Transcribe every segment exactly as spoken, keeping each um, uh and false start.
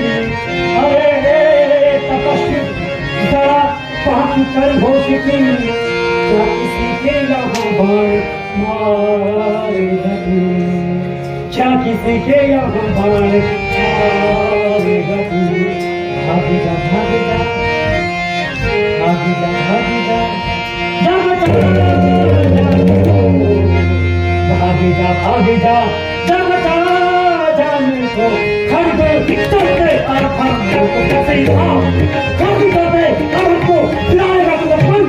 अरे तपस्वी जरा बात कर हो सकी, क्या किसी के यहाँ बाण मारेगा तू, क्या किसी के यहाँ बाण मारेगा तू। भागी जा भागी जा भागी जा भागी जा भागी जा भागी जा जब जान को खरीदे चलते और हम को कैसे आओ काफी करते और हमको दिलाएगा तू अपन।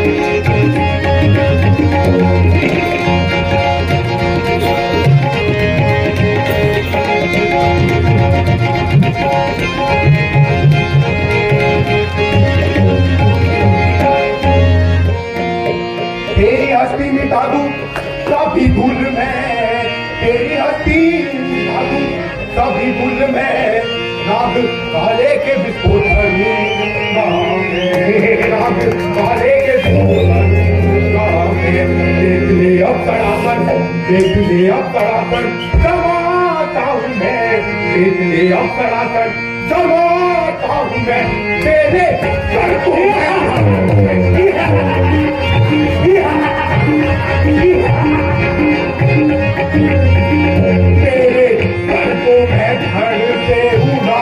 तेरी हस्ती मिटा दूं सभी भूल में, तेरी हस्ती मिटा दूं सभी भूल में, नाग काले के विस्फोट नाग काले के विस्फोट देख ले अब तड़ापन, देख ले अब तड़ापन जमाता हूँ मैं, देख ले अब तड़ापन जमाता हूँ मैं, तेरे सर को तेरे सर को मैं धड़ से उड़ा,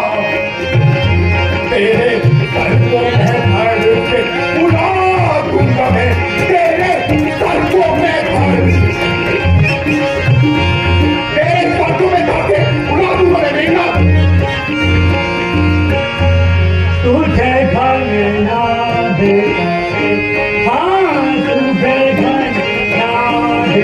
तेरे सर को मैं धड़ से उड़ा दूंगा मैं, तेरे सर को मैं धड़ तेरे सर को मैं धड़ से उड़ा दूंगा मैं बेटा। तुझे घर ना दे हाँ तुझे घर ना दे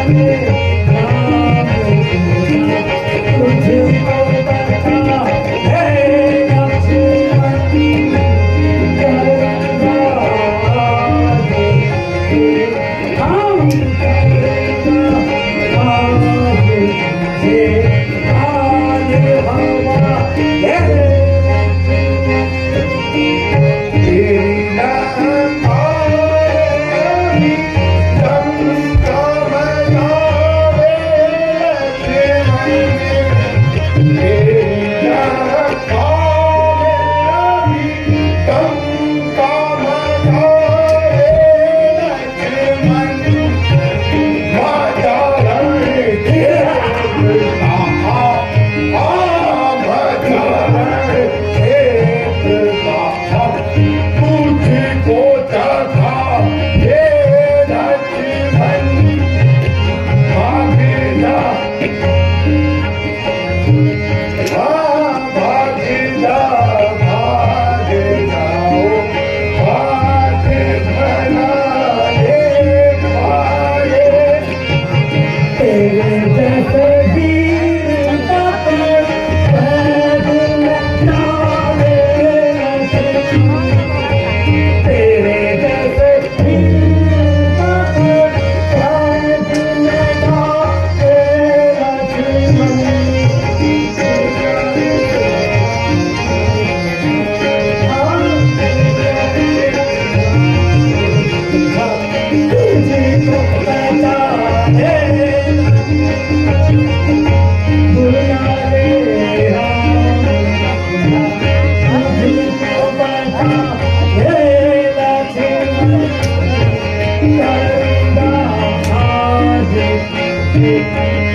Thank you.